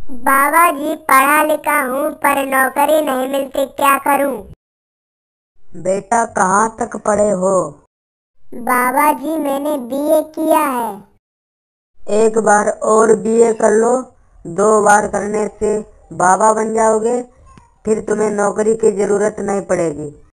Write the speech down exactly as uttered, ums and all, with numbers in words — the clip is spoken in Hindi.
बाबा जी पढ़ा लिखा हूँ पर नौकरी नहीं मिलती, क्या करूँ? बेटा कहाँ तक पढ़े हो? बाबा जी मैंने बीए किया है। एक बार और बीए कर लो। दो बार करने से बाबा बन जाओगे, फिर तुम्हें नौकरी की जरूरत नहीं पड़ेगी।